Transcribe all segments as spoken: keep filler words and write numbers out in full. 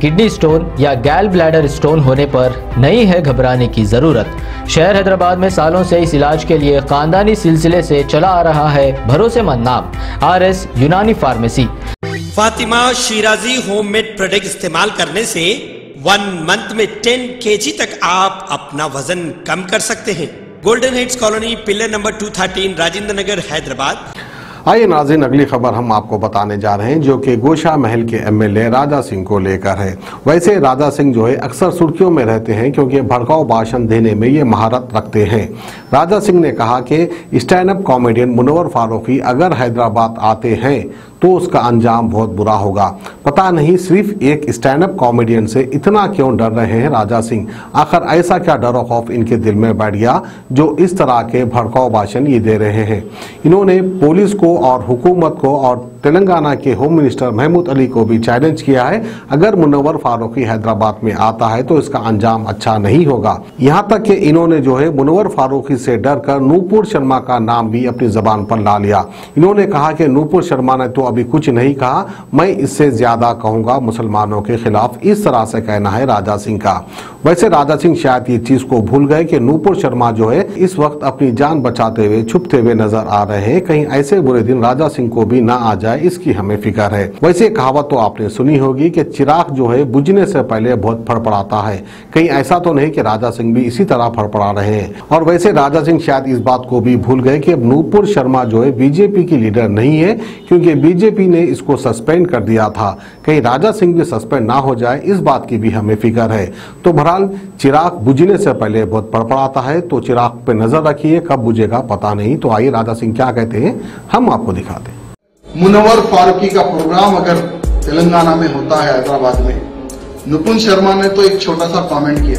Kidney stone या गैल bladder stone होने पर नहीं है घबराने की जरूरत। शहर हैदराबाद में सालों से इस इलाज के लिए खानदानी सिलसिले से चला आ रहा है भरोसेमंद नाम आर एस यूनानी pharmacy. Fatima Shirazi homemade product इस्तेमाल करने से वन मंथ में टेन केजी तक आप अपना वजन कम कर सकते हैं। Golden heights colony, pillar number two thirteen, Rajendra Nagar, Hyderabad. आइए नाज़रीन, अगली खबर हम आपको बताने जा रहे हैं जो कि गोशा महल के एमएलए राजा सिंह को लेकर है। वैसे राजा सिंह जो है अक्सर सुर्खियों में रहते हैं क्योंकि भड़काऊ भाषण देने में ये महारत रखते हैं। राजा सिंह ने कहा कि stand up comedian Munawar Faruqui अगर हैदराबाद आते हैं तो उसका अंजाम बहुत बुरा होगा। पता नहीं सिर्फ एक स्टैंड अप कॉमेडियन से इतना क्यों डर रहे हैं राजा सिंह। आखिर ऐसा क्या डर और खौफ इनके दिल में बैठ गया जो इस तरह के भड़काऊ भाषण ये दे रहे हैं। इन्होंने पुलिस को और हुकूमत को और तेलंगाना के होम मिनिस्टर महमूद अली को भी चैलेंज किया है, अगर मुनव्वर फारूकी हैदराबाद में आता है तो इसका अंजाम अच्छा नहीं होगा। यहाँ तक कि इन्होंने जो है मुनव्वर फारूकी से डरकर नूपुर शर्मा का नाम भी अपनी जबान पर ला लिया। इन्होंने कहा कि नूपुर शर्मा ने तो अभी कुछ नहीं कहा, मैं इससे ज्यादा कहूंगा मुसलमानों के खिलाफ। इस तरह से कहना है राजा सिंह का। वैसे राजा सिंह शायद ये चीज को भूल गए कि नूपुर शर्मा जो है इस वक्त अपनी जान बचाते हुए छुपते हुए नजर आ रहे हैं। कहीं ऐसे बुरे दिन राजा सिंह को भी ना आ जाए इसकी हमें फिक्र है। वैसे कहावत तो आपने सुनी होगी कि चिराग जो है बुझने से पहले बहुत फड़फड़ाता है। कहीं ऐसा तो नहीं कि राजा सिंह भी इसी तरह फड़फड़ा रहे हैं। और वैसे राजा सिंह शायद इस बात को भी भूल गए कि अब नूपुर शर्मा जो है बीजेपी की लीडर नहीं है क्योंकि बीजेपी ने इसको सस्पेंड कर दिया था। कहीं राजा सिंह भी सस्पेंड ना हो जाए इस बात की भी हमें फिक्र है। तो बहरहाल चिराग बुझने से पहले बहुत फड़फड़ाता है, तो चिराग पे नजर रखिए, कब बुझेगा पता नहीं। तो आइए राजा सिंह क्या कहते हैं हम आपको दिखाते हैं। मुनव्वर फारूकी का प्रोग्राम अगर तेलंगाना में होता है हैदराबाद में, नुपुर शर्मा ने तो एक छोटा सा कमेंट किया,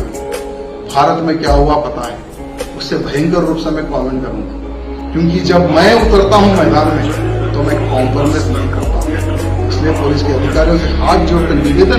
भारत में क्या हुआ पता है, उससे भयंकर रूप से मैं कमेंट करूंगा क्योंकि जब मैं उतरता हूं मैदान में तो मैं कॉम्प्रोमाइज नहीं करता हूं। इसलिए पुलिस के अधिकारियों से हाथ जोड़कर निवेदन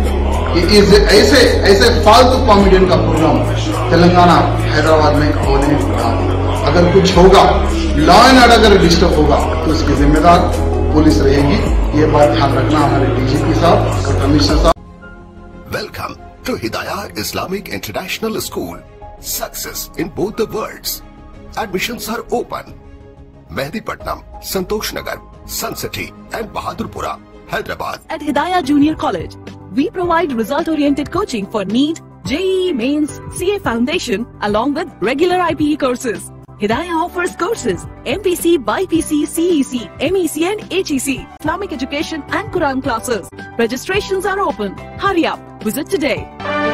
कि इस ऐसे ऐसे फालतू कॉमेडियन का प्रोग्राम तेलंगाना हैदराबाद में होने ना। अगर कुछ होगा, लॉ एंड ऑर्डर अगर डिस्टर्ब होगा तो इसकी जिम्मेदार पुलिस रहेगी। ये बात ध्यान रखना हमारे डीजीपी साहब और कमिश्नर साहब। Welcome to Hidaya Islamic international school, success in both the worlds. Admissions are open. Mehdipatnam, Santosh Nagar, Sun City and Bahadurpura, Hyderabad. At Hidayah Junior College, we provide result-oriented coaching for NEET, J E E Mains, C A Foundation along with regular I P E courses. Hidayah offers courses M P C, B I P C, C E C, M E C and H E C, Islamic education and Quran classes. Registrations are open. Hurry up. Visit today.